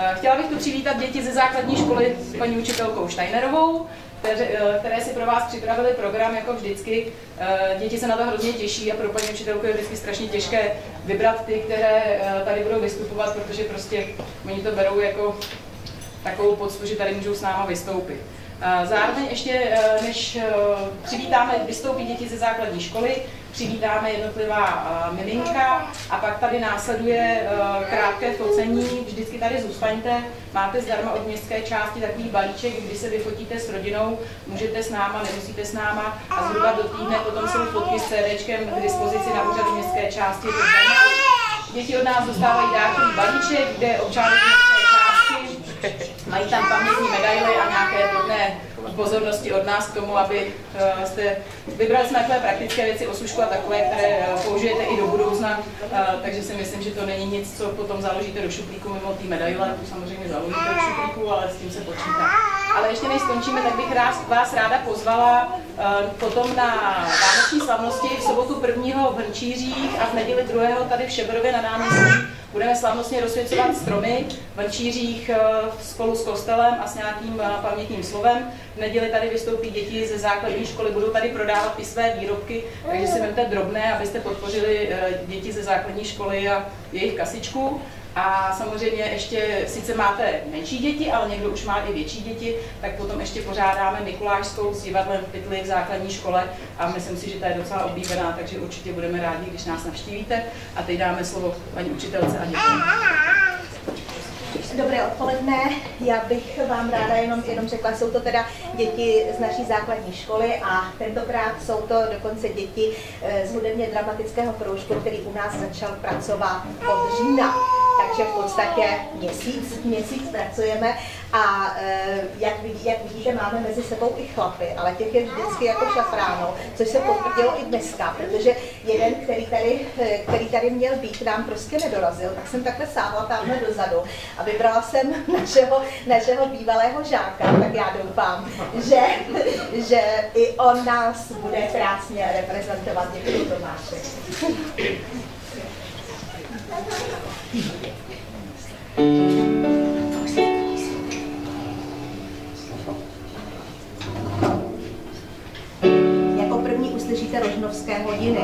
Chtěla bych tu přivítat děti ze základní školy s paní učitelkou Steinerovou, které si pro vás připravili program jako vždycky. Děti se na to hrozně těší a pro paní učitelku je vždycky strašně těžké vybrat ty, které tady budou vystupovat, protože prostě oni to berou jako takovou poctu, že tady můžou s náma vystoupit. Zároveň ještě, než přivítáme, vystoupí děti ze základní školy, přivítáme jednotlivá miminka a pak tady následuje krátké focení. Vždycky tady zůstaňte, máte zdarma od městské části takový balíček, kdy se vyfotíte s rodinou, můžete s náma, nemusíte s náma a zhruba do týdne potom jsou fotky s CDčkem k dispozici na úřadu městské části. Děti od nás dostávají dárkový balíček, kde je občánek městské části, mají tam pamětní medaily a nějaké drobné pozornosti od nás k tomu, aby jste vybrali jsme takové praktické věci, osušku a takové, které použijete i do budoucna, takže si myslím, že to není nic, co potom založíte do šuplíku mimo té medaile, tu samozřejmě založíte do šuplíku, ale s tím se počítá. Ale ještě než skončíme, tak bych vás ráda pozvala potom na vánoční slavnosti v sobotu 1. v Hrnčířích a v neděli 2. tady v Šeberově na náměstí. Budeme slavnostně rozsvěcovat stromy v Hrnčířích spolu s kostelem a s nějakým pamětním slovem. V neděli tady vystoupí děti ze základní školy, budou tady prodávat i své výrobky, takže si vemte drobné, abyste podpořili děti ze základní školy a jejich kasičku. A samozřejmě ještě, sice máte menší děti, ale někdo už má i větší děti, tak potom ještě pořádáme Mikulášskou s divadlem v Pytli v základní škole a myslím si, že ta je docela oblíbená, takže určitě budeme rádi, když nás navštívíte. A teď dáme slovo paní učitelce a dětem. Dobré odpoledne, já bych vám ráda jenom řekla, jsou to teda děti z naší základní školy a tentokrát jsou to dokonce děti z hudebně dramatického kroužku, který u nás začal pracovat od října. Takže v podstatě měsíc pracujeme a jak vidíte, máme mezi sebou i chlapy, ale těch je vždycky jako šafráno, což se potvrdilo i dneska, protože jeden, který tady měl být, nám prostě nedorazil, tak jsem takhle sáhla tamhle dozadu a vybrala jsem našeho bývalého žáka, tak já doufám, že i on nás bude krásně reprezentovat. Děkuji, Tomáši. Jako první uslyšíte rožnovské hodiny.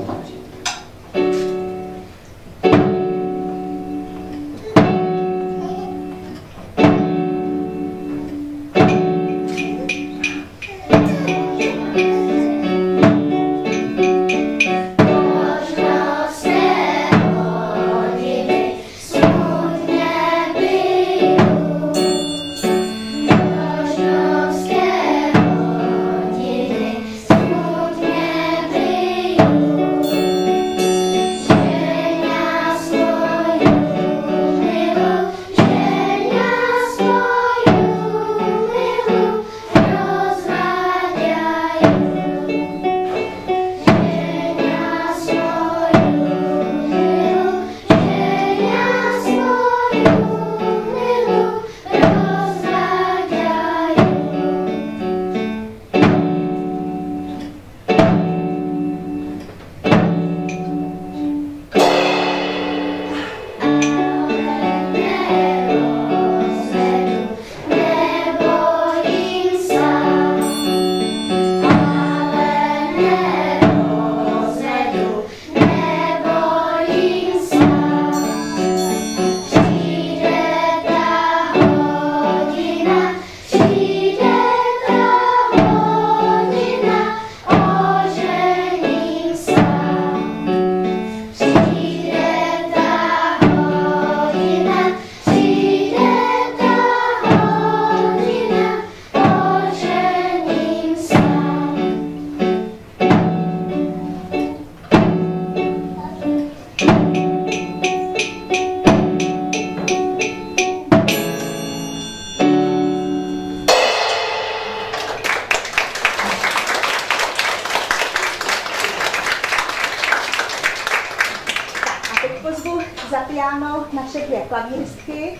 Naše dvě klavíristky,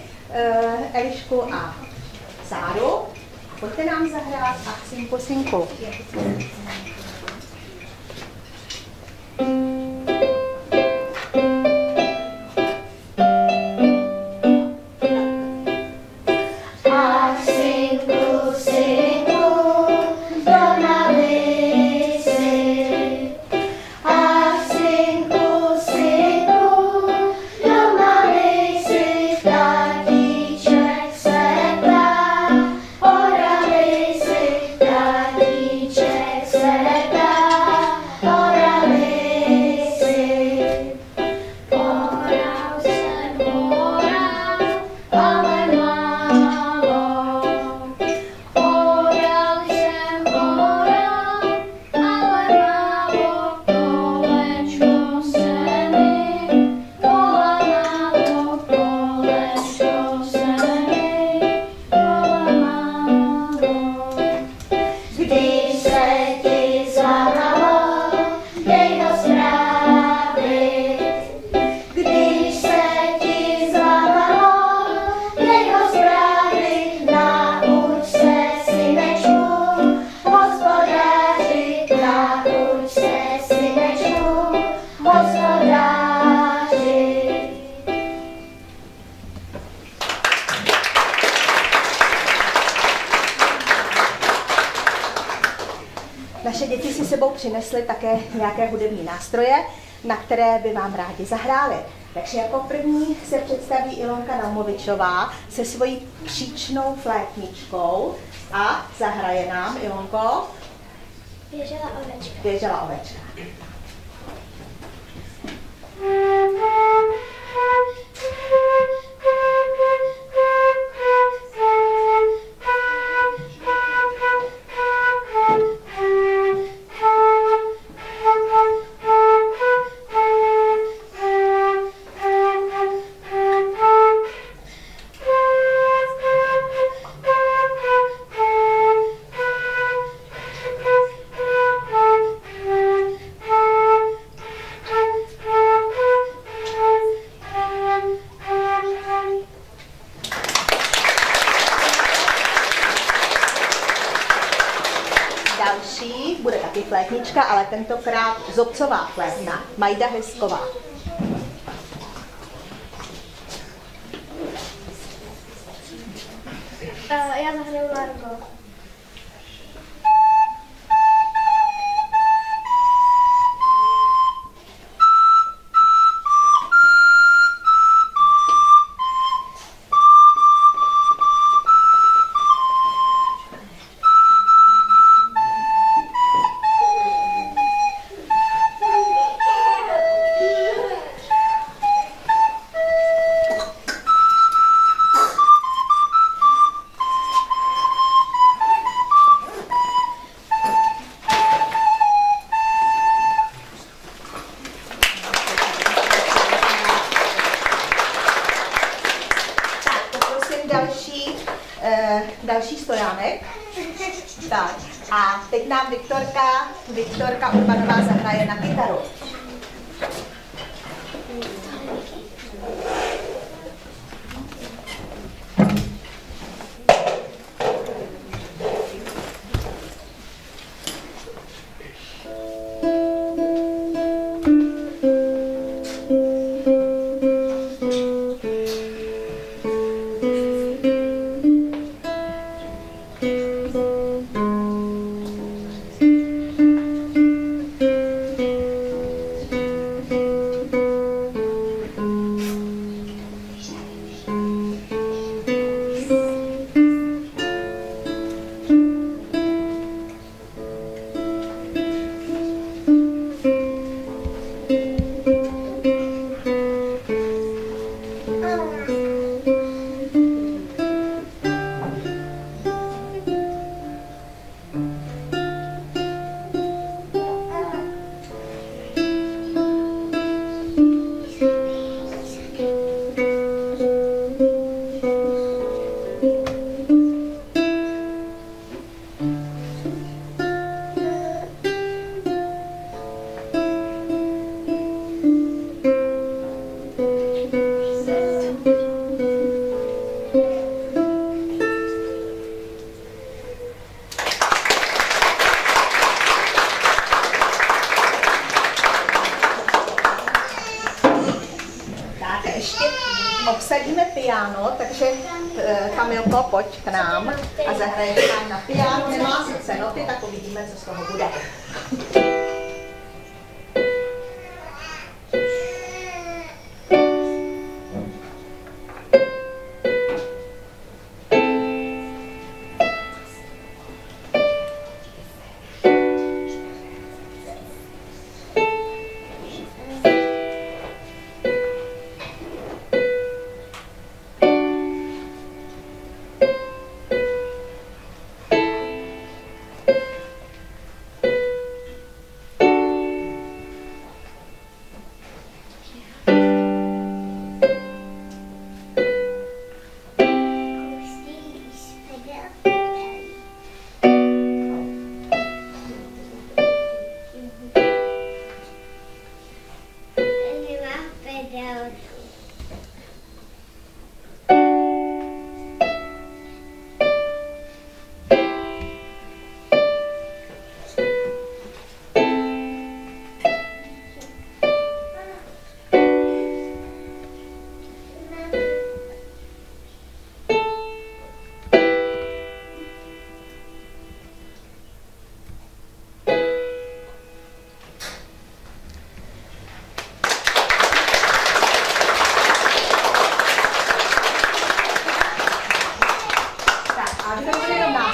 Elišku a Sáru. Pojďte nám zahrát akci Posinku. Naše děti si sebou přinesly také nějaké hudební nástroje, na které by vám rádi zahráli. Takže jako první se představí Ilonka Naumovičová se svojí příčnou flétničkou a zahraje nám, Ilonko, Běžela ovečka. Běžela ovečka. Další bude taky flétnička, ale tentokrát zobcová flétna, Majda Hesková. Já zahraju Largo. Další stojánek. Tak. A teď nám Viktorka Urbanová zahraje na kytaru. Obsadíme piano, takže Kamilko, pojď k nám a zahrajeme nám na piano. Nemá sice noty, tak uvidíme, co z toho bude.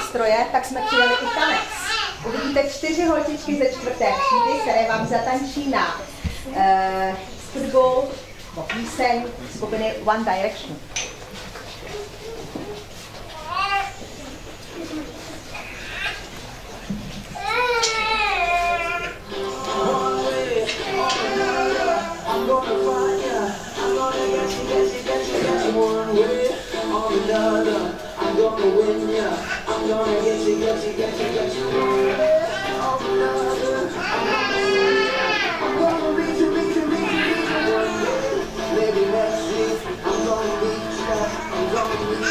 nástroje, tak jsme přidali i tanec. Uvidíte 4 holčičky ze 4. třídy, které vám zatančí na hudbu nebo píseň skupiny One Direction. I'm gonna win ya. I'm gonna get you, get you, get you, get you. I'm gonna reach you, reach you, reach you, reach you one day. Maybe next week I'm gonna reach ya. I'm gonna reach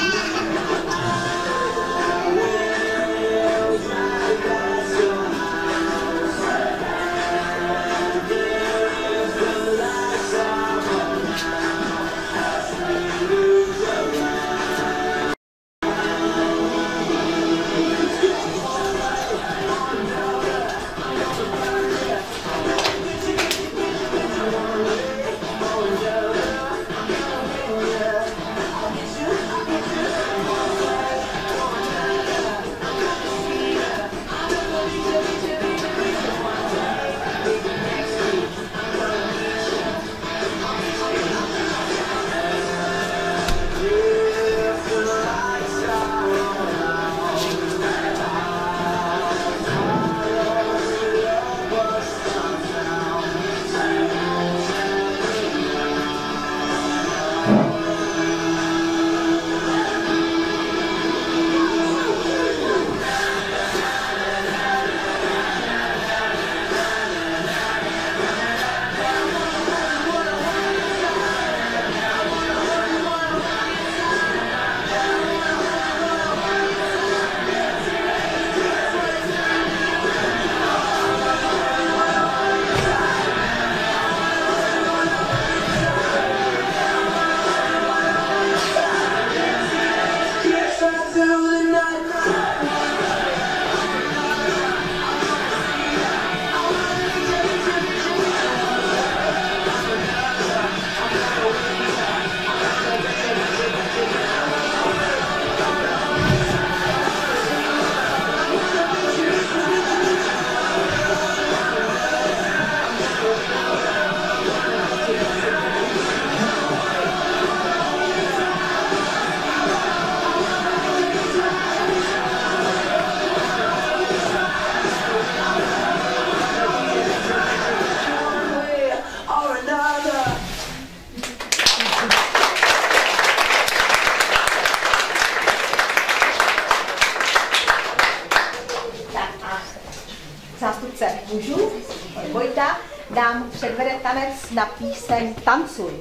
zástupce mužů, Vojta, nám předvede tanec na píseň Tancuj.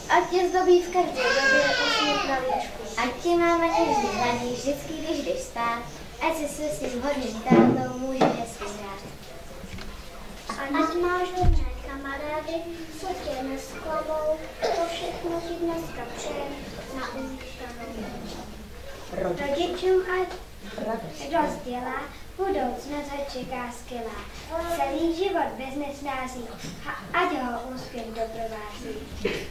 Ať tě zdobí v každé době úsměv na líčku. Ať tě máma neždy hladí vždycky, když jdeš spát. Ať si se svým hodným tátou může hezky hrát. Ať máš dobré kamarády, co tě nesklamou, to všechno ti dneska přejem na úštěnou. Rodičům ať rozdělá, budoucnost ať čeká skvělá. Celý život bez nesnází, ať ho úspěch doprovází.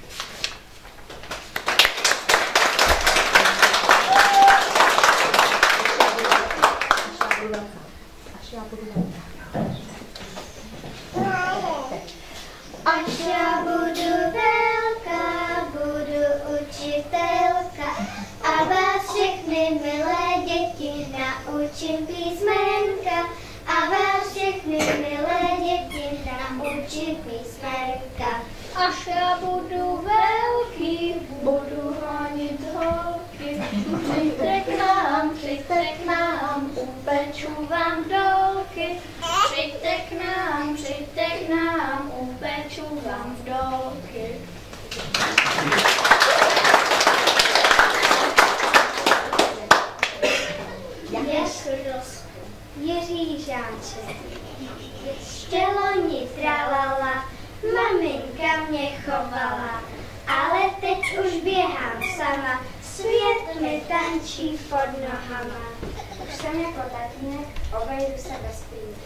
Až já budu velká, budu učitelka a vás všechny milé děti naučím písmenka. A vás všechny milé děti naučím písmenka. Až já budu velký, budu honit holky. Přijďte k nám, upeču vám dolky. Přijďte k nám, upeču vám dolky. Jiří Žáček. Ještě loni tralala, maminka mě chovala, ale teď už běhám sama, svět mi tančí pod nohama. Už jsem jako tatínek, obejdu se bez píny.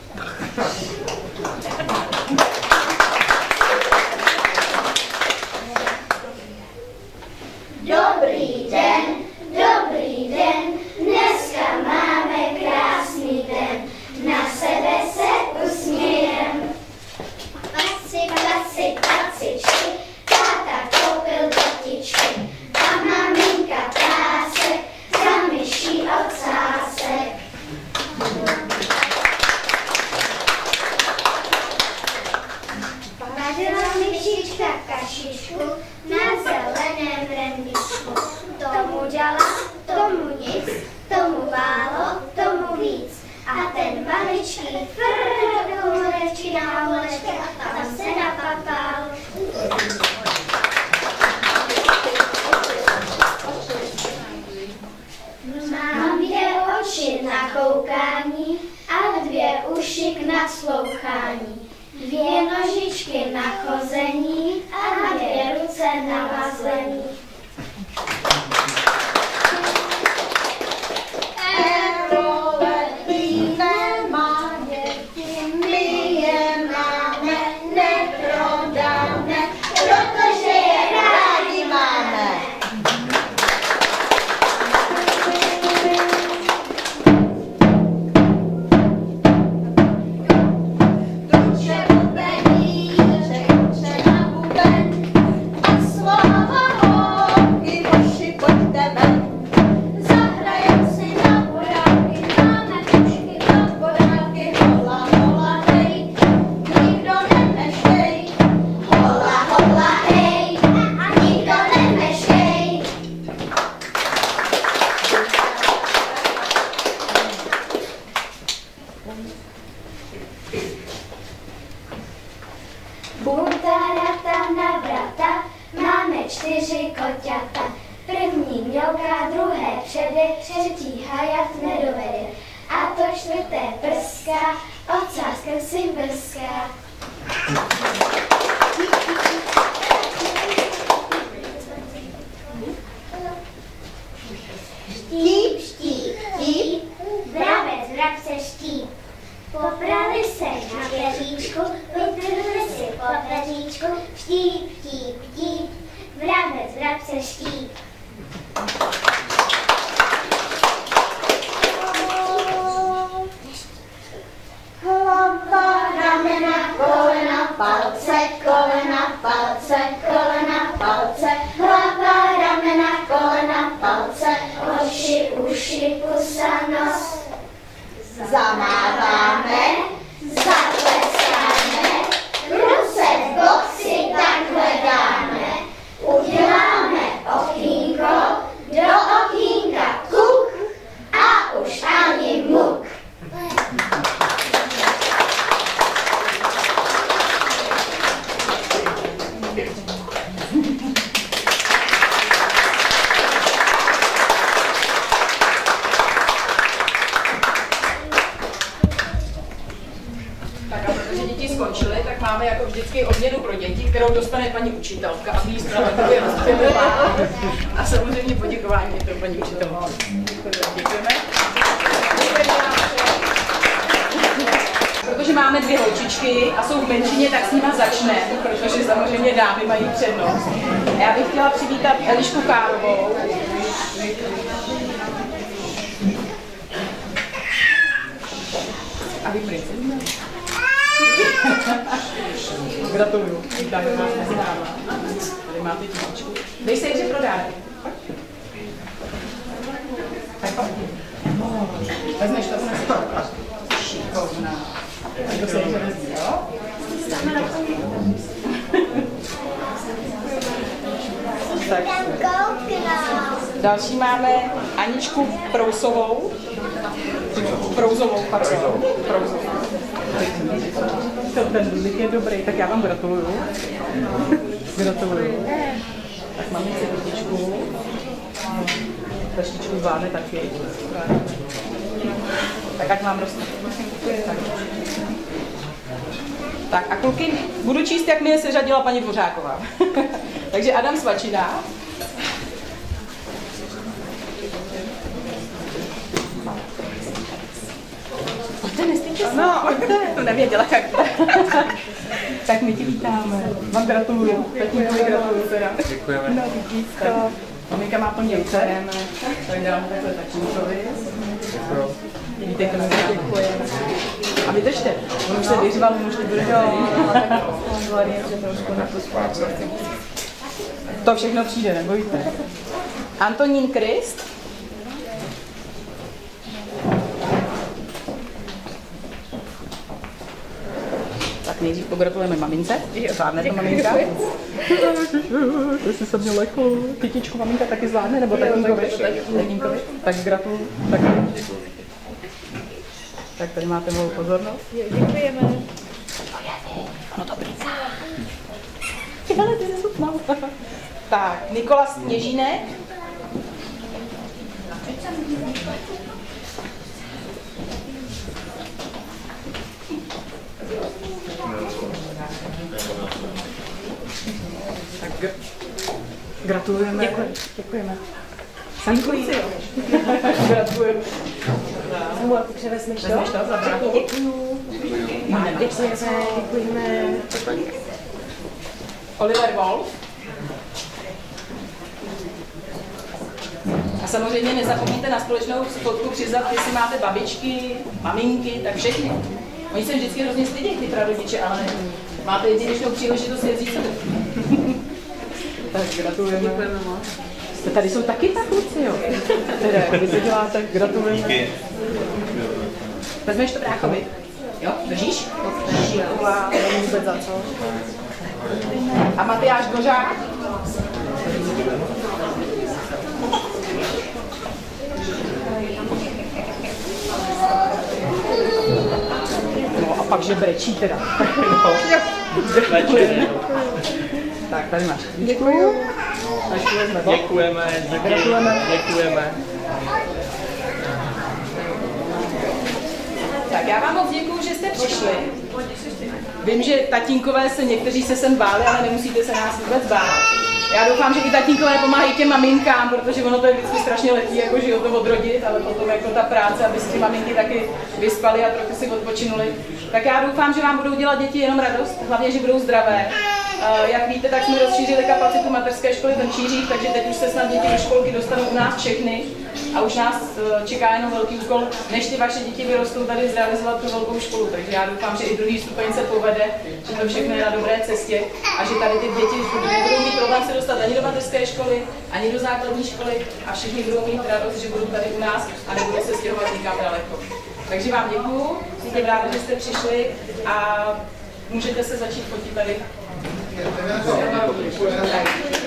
Dobrý den, dneska máme krásný den, na sebe se usmějem. Pacičky, táta koupil botičky a maminka pásek, za myší ocásek. Vařila myšička kašičku na zeleném rendičku. Tomu dala, tomu nic, tomu málo, tomu víc. A ten maličký frr do horečky na holečky a tam se napapal. Mám 2 oči na koukání a 2 uši k naslouchání. 2 nožičky na chození a 2 ruce na mazlení. Buntarata na vrata, máme 4 koťata. První mělká, druhé přede, třetí hajat nedovede. A to 4. prská, ocáskem si brská. Štíp, štíp, štíp, vrabec, vrabce, štíp. Poprali se na peříčku, vytrhli si po peříčku, štíp, štíp, štíp, vrabec, vrabce, štíp. Hlava, ramena, kolena, palce, kolena, palce, kolena, palce, hlava, ramena, kolena, palce, oči, uši, pusa, nos. Zamáváme, zatleskáme, ruce v boxy takhle dáme. Uděláme okýnko, do okýnka kuk a už ani muk. kterou dostane paní učitelka, aby jí spravedlivě rozdělila. A samozřejmě poděkování je pro paní učitelku. Děkujeme. Protože máme 2 holčičky a jsou v menšině, tak s nima začneme, protože samozřejmě dámy mají přednost. A já bych chtěla přivítat Elišku Károvou. A vy princezna. Gratuluju. Vítáme vás mezi náma. Tady máte títičku. Dej se hře pro dárky. Tak pojď. Vezmeš to na sebe. Šikovná. Tak to se hře vezmí, jo? Tak. Další máme Aničku Prouzovou. Prouzovou. Ten lik je dobrý, tak já vám gratuluju. Gratuluju. Tak máme cestičku. Taštičku zvládne taky. Tak ať mám roste. Tak a kluky, budu číst, jak mi je seřadila paní Dvořáková. Takže Adam Svačina. Pojďte, nestýďte se. No, pojďte. To nevěděla, jak to. Tak my ti vítáme. Vám gratuluju. Tatínkovi gratuluju teda. Děkujeme. No, vidíčko. Maminka má plně ruce. Tak dám takhle tatínkovi. Vítejte, děkujeme. A vydržte. On už se vyřval, on už nebude to všechno přijde, nebojte. Antonín Krist. Tak nejdřív pogratulujeme mamince. Zvládne to maminka. Jestli se měl lehko. Kytičku maminka taky zvládne, nebo tatínkovi? Tak gratuluju. Tak tady máte mou pozornost. Děkujeme. Ano, dobrý. Ale ty nesutnou. Tak, Nikola Sněžínek. Tak gratulujeme. Děkujeme. Sankuji. Gratuluju. Převezmeš to? Vezmeš to? Děkuju. Děkujeme. Oliver Wolf. A samozřejmě nezapomeňte na společnou fotku přiznat, jestli máte babičky, maminky, tak všechny. Oni se vždycky hrozně stydí, ty prarodiče, ale máte jedinečnou příležitost je vzít. Tak gratulujeme. Děkujeme moc. Tady jsou taky tak kluci, jo. Teda, vy se děláte, gratulujeme. Díky. Vezmeš to bráchovi? Jo, držíš? Nevím vůbec za co. A Matyáš Dvořák? No a pak, že brečí teda. Tak, tady máš. Děkuju. Děkujeme. Tak já vám moc děkuju, že jste přišli. Vím, že tatínkové se někteří se sem báli, ale nemusíte se nás vůbec bát. Já doufám, že i tatínkové pomáhají těm maminkám, protože ono to je vždycky strašně lehký, jako že to odrodit, ale potom jako ta práce, aby si ty maminky taky vyspaly a trochu si odpočinuli. Tak já doufám, že vám budou dělat děti jenom radost, hlavně, že budou zdravé. Jak víte, tak jsme rozšířili kapacitu mateřské školy Trnčířích, takže teď už se snad děti do školky dostanou u nás všechny. A už nás čeká jenom velký úkol, než ty vaše děti vyrostou tady zrealizovat tu velkou školu. Takže já doufám, že i druhý stupeň se povede, že to všechno je na dobré cestě a že tady ty děti nebudou mít problém se dostat ani do mateřské školy, ani do základní školy a všichni budou mít radost, že budou tady u nás a nebudou se stěhovat nikam daleko. Takže vám děkuju, jsem ráda, že jste přišli a můžete se začít fotit tady.